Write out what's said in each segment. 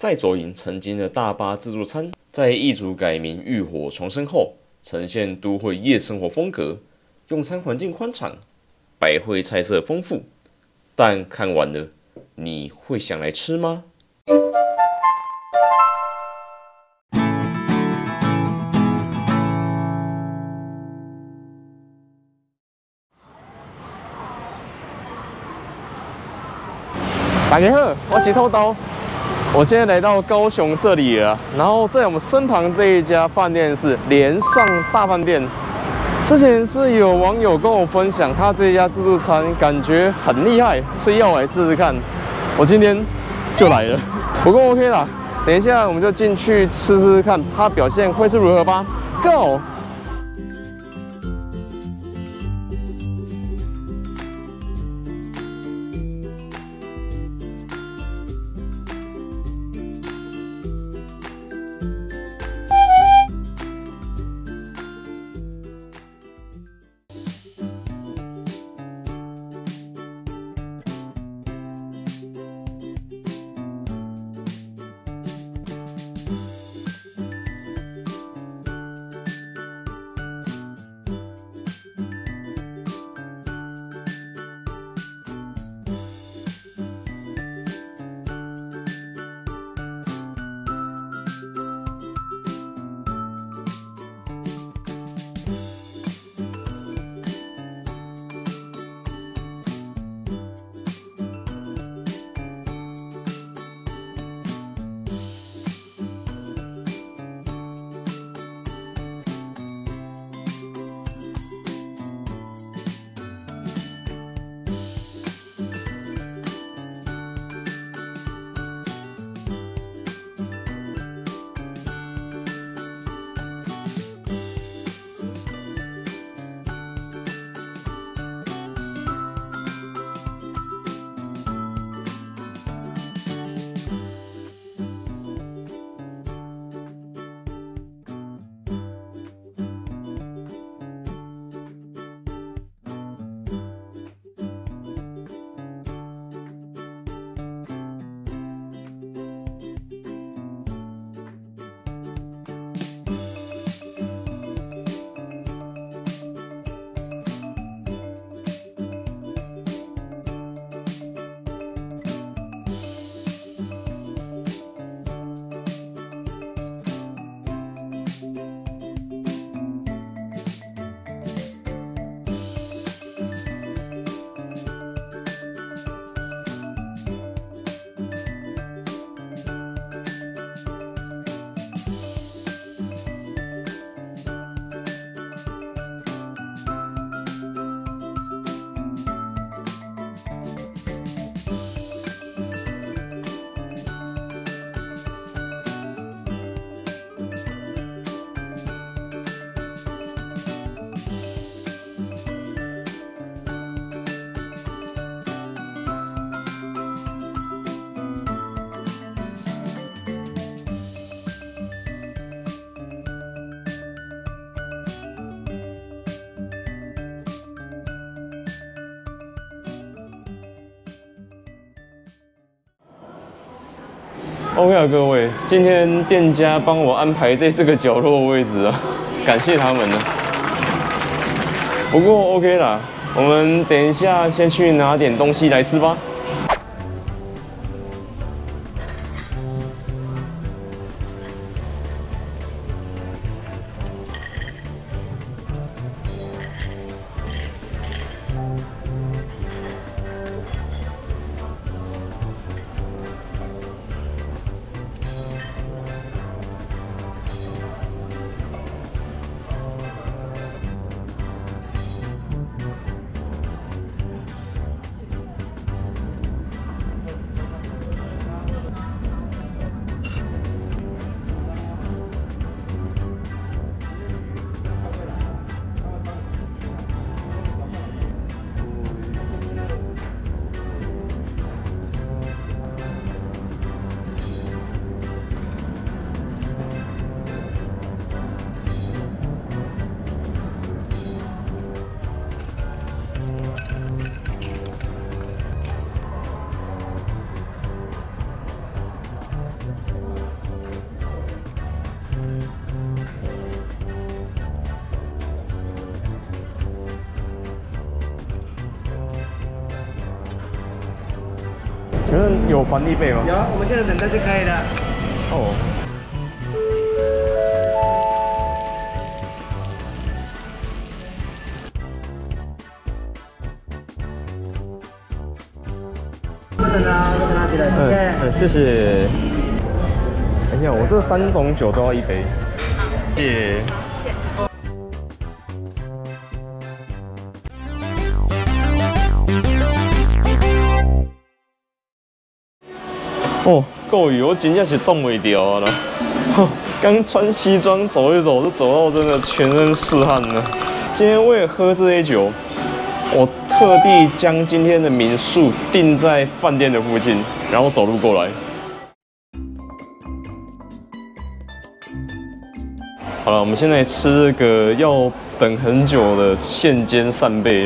再走营曾经的大巴自助餐，在易主改名浴火重生后，呈现都会夜生活风格，用餐环境宽敞，百汇菜色丰富。但看完了，你会想来吃吗？ 大家好，我是透豆。我现在来到高雄这里了，然后在我们身旁这一家饭店是连上大饭店。之前是有网友跟我分享，他这一家自助餐感觉很厉害，所以要我来试试看。我今天就来了，不过 OK 啦，等一下我们就进去吃吃看，它表现会是如何吧。Go！OK 啊，各位，今天店家帮我安排在这个角落的位置啊，感谢他们了。不过 OK 啦，我们等一下先去拿点东西来吃吧。 请问有还力费吗？ 有，我们现在等着就可以了。 哦。谢谢。哎呀，我这3种酒都要1杯。谢谢。哦，够雨，我真正是冻袂掉啊啦！刚穿西装走一走，就走到真的全身是汗了。今天为了喝这些酒，我特地将今天的民宿定在饭店的附近，然后走路过来。好了，我们现在吃这个要等很久的现煎扇贝。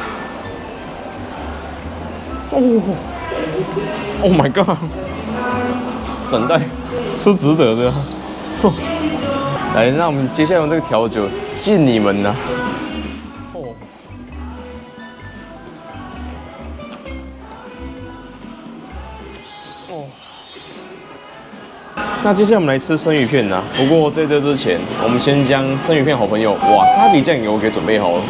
哦 ，Oh my god！ 等待是值得的、啊。来，那我们接下来用这个调酒敬你们呐、哦。那接下来我们来吃生鱼片呐。不过在这之前，我们先将生鱼片好朋友瓦萨比酱油给准备好了。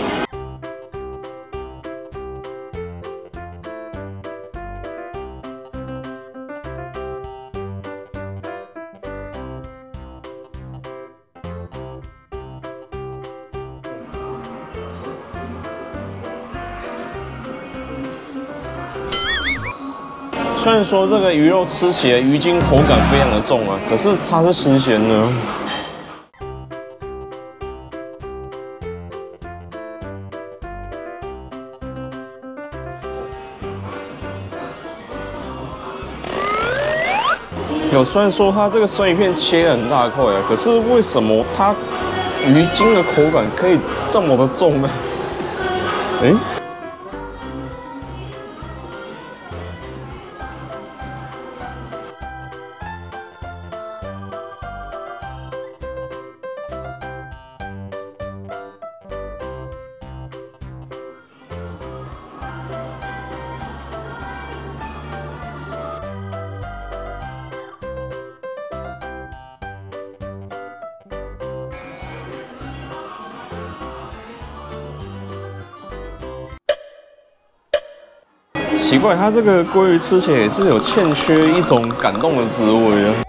虽然说这个鱼肉吃起来鱼筋口感非常的重啊，可是它是新鲜的。虽然说它这个生鱼片切得很大块啊，可是为什么它鱼筋的口感可以这么的重呢？哎。奇怪，它这个鲑鱼吃起来也是有欠缺一种感动的滋味啊。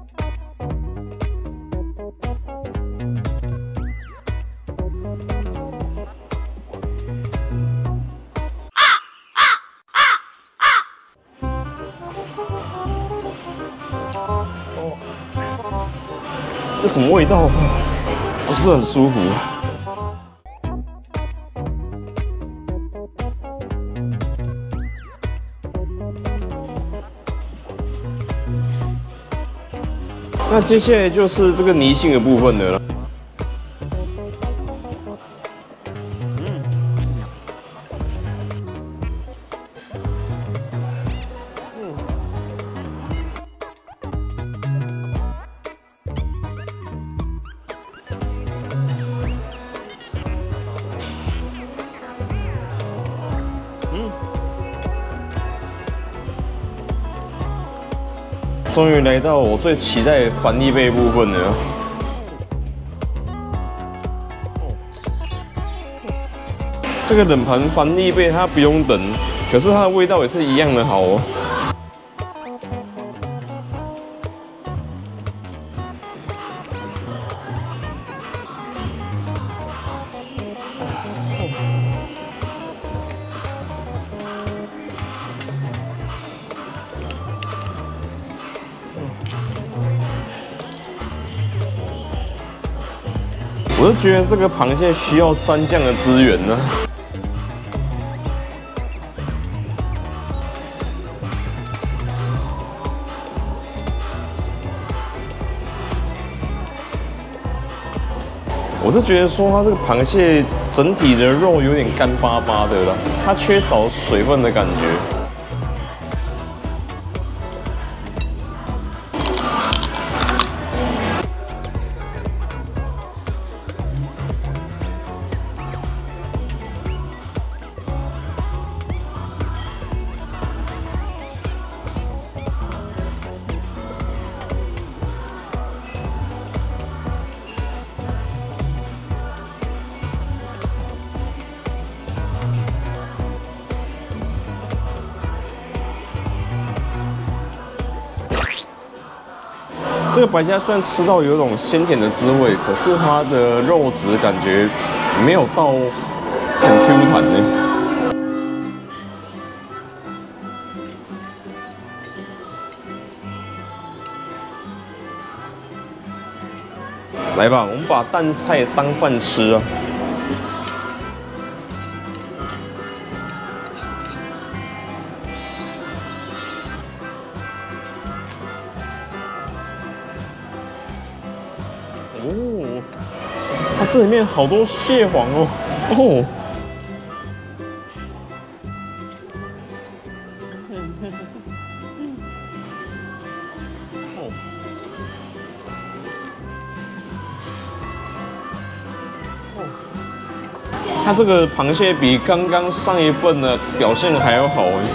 这什么味道？不是很舒服。那接下来就是这个泥性的部分了。终于来到我最期待的反利贝部分了。这个冷盘反利贝它不用等，可是它的味道也是一样的好哦。我就觉得这个螃蟹需要蘸酱的资源呢。我是觉得说它这个螃蟹整体的肉有点干巴巴的啦，它缺少水分的感觉。 这个白虾虽然吃到有一种鲜甜的滋味，可是它的肉质感觉没有到很 Q 弹呢。来吧，我们把淡菜当饭吃啊！哦，它这里面好多蟹黄哦，哦。它这个螃蟹比刚刚上一份的表现还要好哎。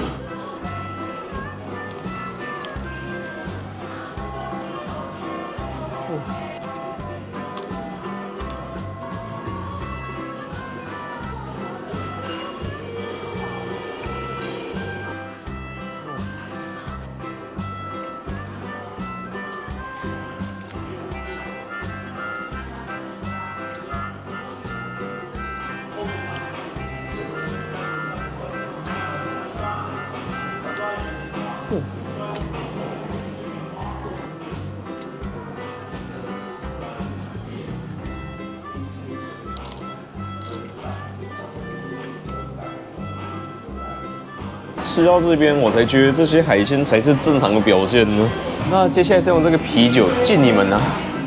吃到这边，我才觉得这些海鲜才是正常的表现呢。那接下来再用这个啤酒敬你们啊！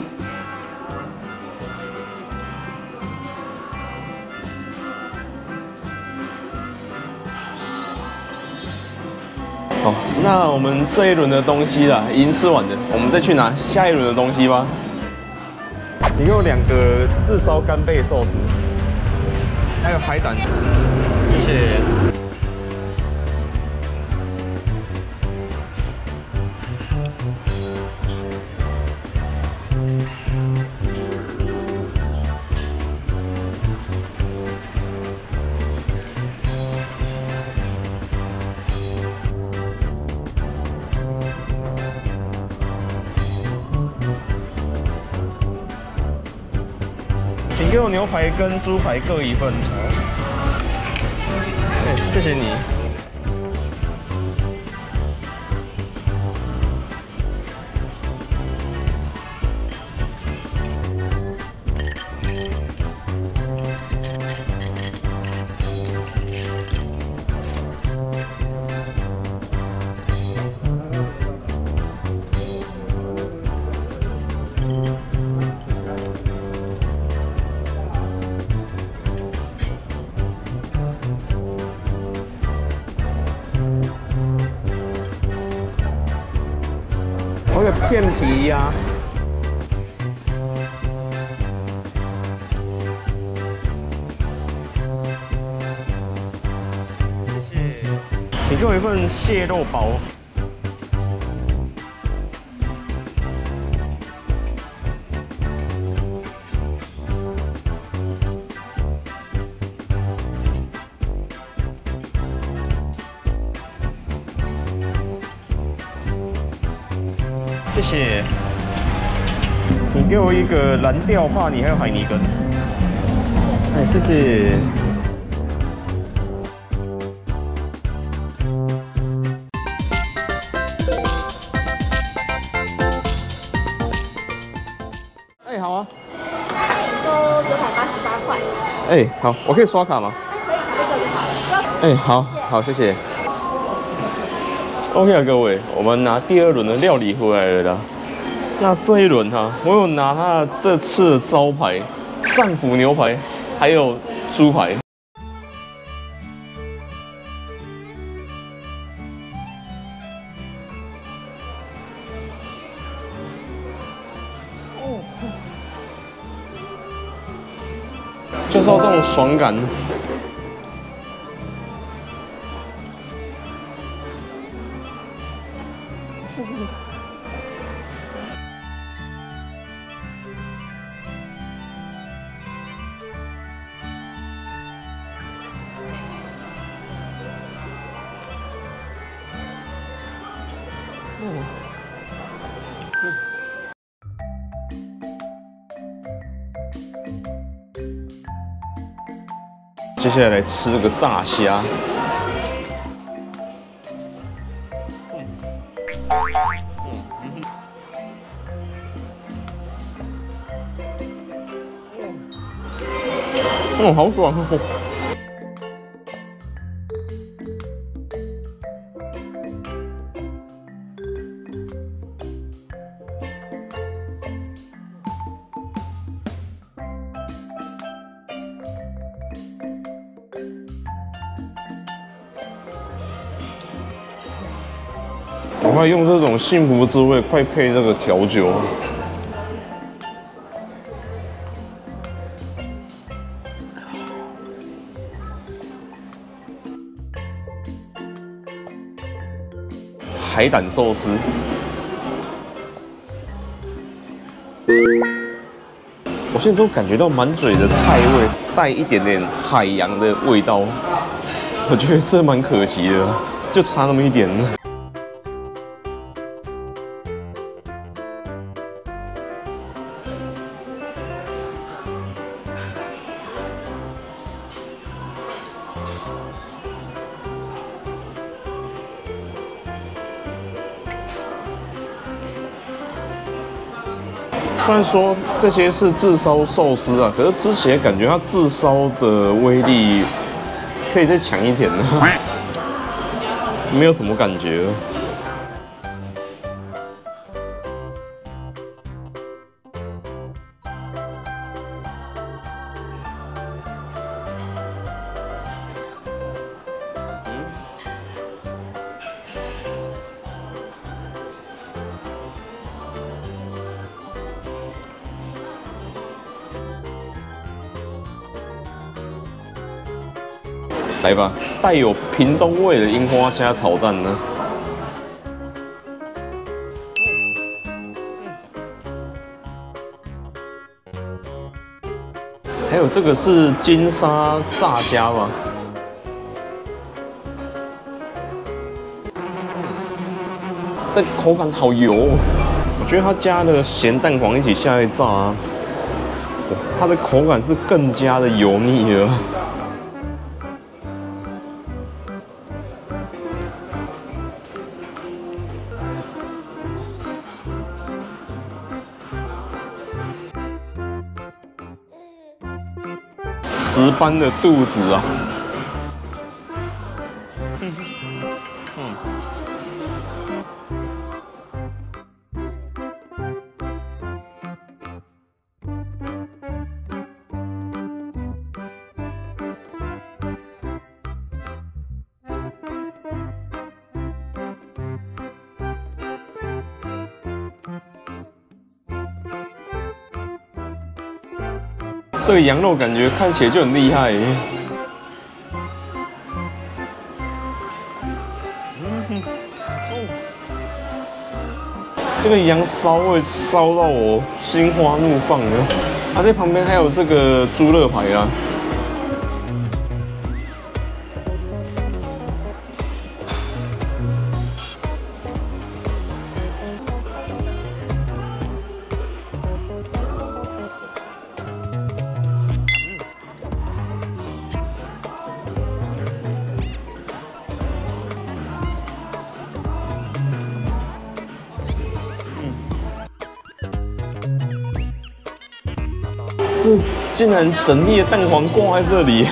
好，那我们这一轮的东西啦，已经吃完了，我们再去拿下一轮的东西吧。请给我2个炙烧干贝寿司，还有海胆，谢谢。请给我牛排跟猪排各1份。谢谢你。我有片皮呀。谢谢。请给我1份蟹肉包。谢谢，请给我1个蓝钓帕尼还有海尼根。哎，谢谢。哎，好啊。 收988块。 哎，好，我可以刷卡吗？ 可以，这个就好了。 哎，好，好，谢谢。OK 啊，各位，我们拿第2轮的料理回来了啦。那这一轮哈，我有拿它这次的招牌战斧牛排，还有猪排。就是要这种爽感。 接下来来吃这个炸虾。好爽哦！我还用这种幸福滋味，快配这个调酒。海胆寿司，我现在都感觉到满嘴的菜味，带一点点海洋的味道，我觉得这蛮可惜的，就差那么一点。虽然说这些是炙烧寿司啊，可是吃起来感觉它炙烧的威力可以再强一点呢，没有什么感觉。来吧，带有屏东味的樱花虾炒蛋呢。还有这个是金沙炸虾吧？这口感好油哦，我觉得它加了咸蛋黄一起下来炸啊，它的口感是更加的油腻了。石斑的肚子啊，这个羊肉感觉看起来就很厉害耶。这个羊骚味烧到我心花怒放了。它在旁边还有这个猪肋排啊。这竟然整粒的蛋黄挂在这里，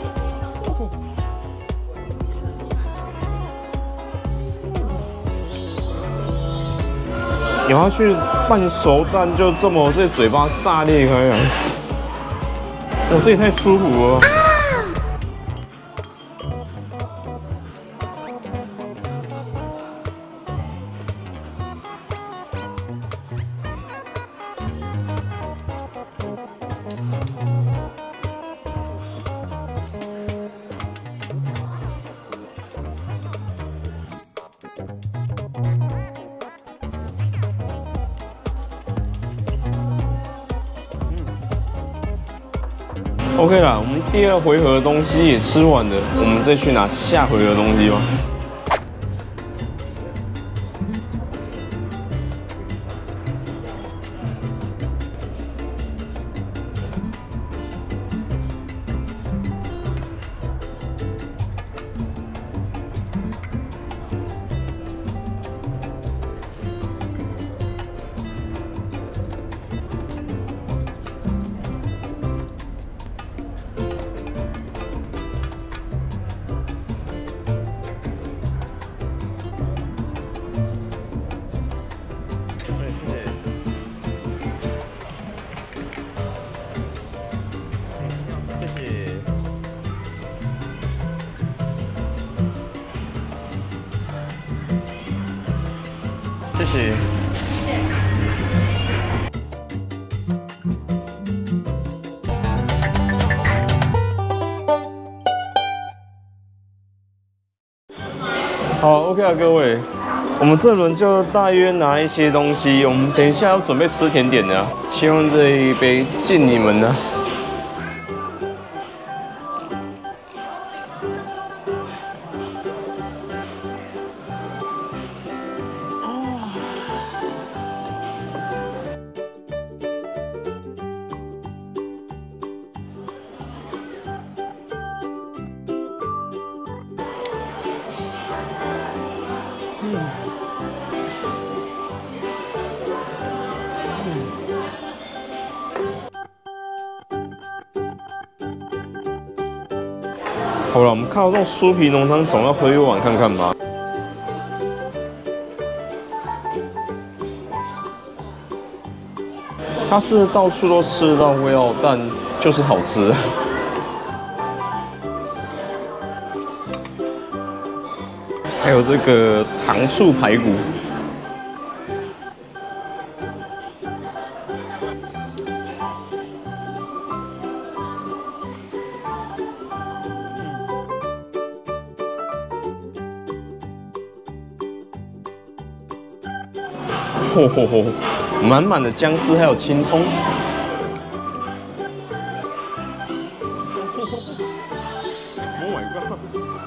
咬下去半熟蛋就这么在嘴巴炸裂开啊！哇，这也太舒服了。OK 啦，我们第二回合的东西也吃完了，我们再去拿下回合的东西吧。 谢。好 ，OK 啊，各位，我们这轮就大约拿一些东西，我们等一下要准备吃甜点的，希望这一杯敬你们呢。好了，我们看到这种酥皮浓汤，总要喝一碗看看吧。它是到处都吃得到味道，但就是好吃。还有这个糖醋排骨。吼吼吼！满满的姜丝还有青葱。Oh my god！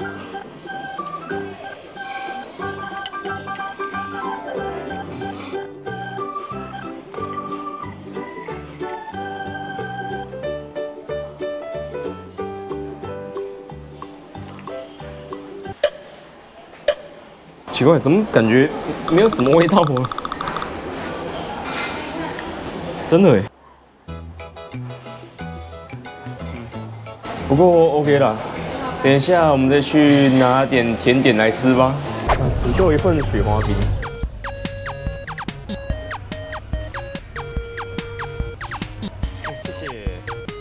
奇怪，怎么感觉没有什么味道啊？真的耶。不过 OK 啦，等一下我们再去拿点甜点来吃吧。你给我一份雪花冰。谢谢。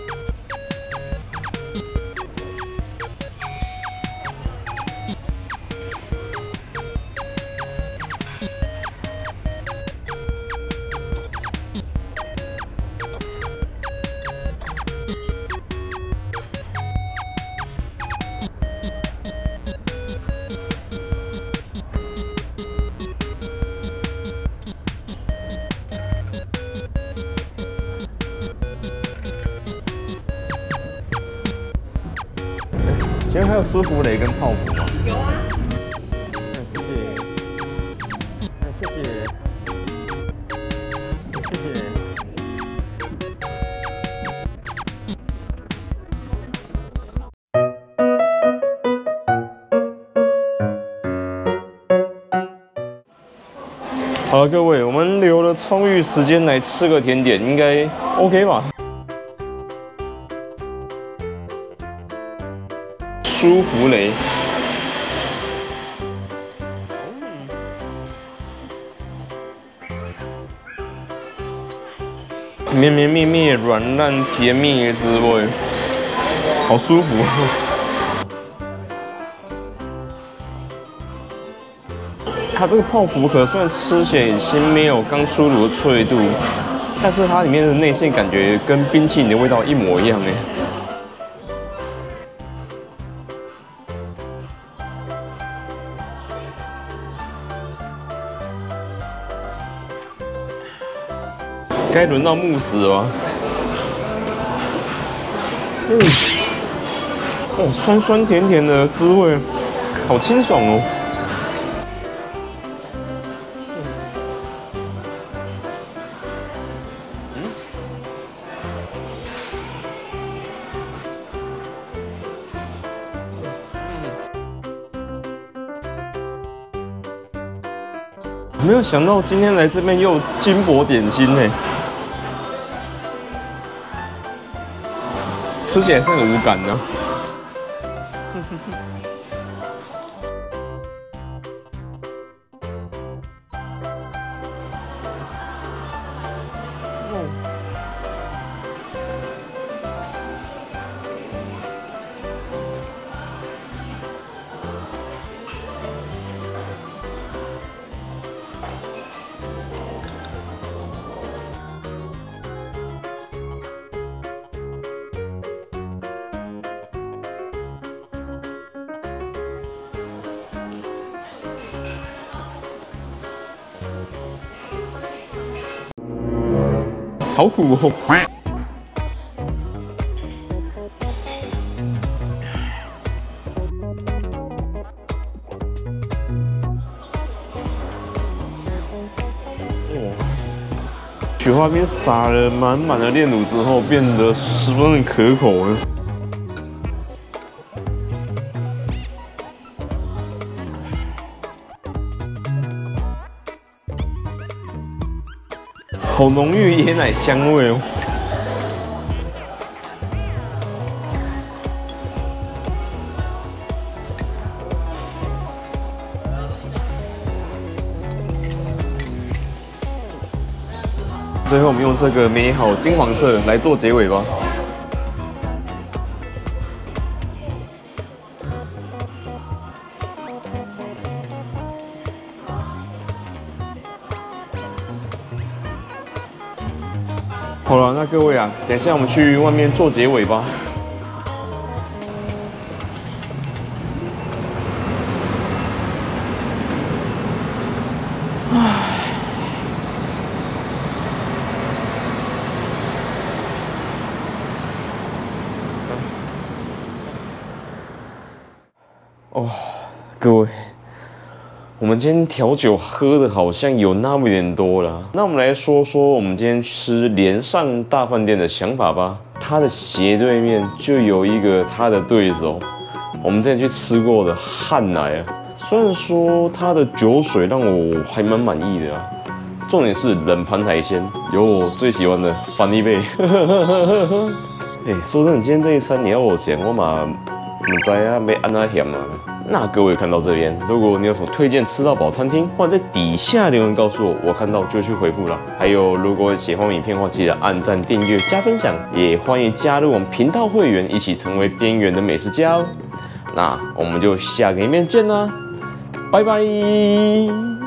请问还有舒芙蕾跟泡芙吗？有啊。谢谢。谢谢。谢谢。好了，各位，我们留了充裕时间来吃个甜点，应该 OK 吧？舒芙蕾，绵绵密密、软烂甜蜜的滋味，好舒服。它这个泡芙壳虽然吃起来已经没有刚出炉的脆度，但是它里面的内馅感觉跟冰淇淋的味道一模一样哎。该轮到慕斯了吧？哦，酸酸甜甜的滋味，好清爽哦。没有想到今天来这边又有金箔点心哎。吃起来是很无感的。 好苦哦。雪花冰撒了满满的炼乳之后，变得十分的可口了。好浓郁椰奶香味哦！最后，我们用这个美好金黄色来做结尾吧。好了，那各位啊，等一下我们去外面做结尾吧。哦，各位，我们今天调酒喝的好像有那么一点多了。那我们来说说我们今天吃连上大饭店的想法吧。它的斜对面就有一个它的对手，我们之前去吃过的汉来啊。虽然说它的酒水让我还蛮满意的啊，重点是冷盘海鲜，有我最喜欢的翻一倍。说真的，今天这一餐你要我钱，我嘛不知啊，要安怎嫌啊。那各位看到这边，如果你有什么推荐吃到饱餐厅，欢迎在底下留言告诉我，我看到就去回复了。还有，如果喜欢影片的话，记得按赞、订阅、加分享，也欢迎加入我们频道会员，一起成为边缘的美食家哦。那我们就下个影片见啦，拜拜。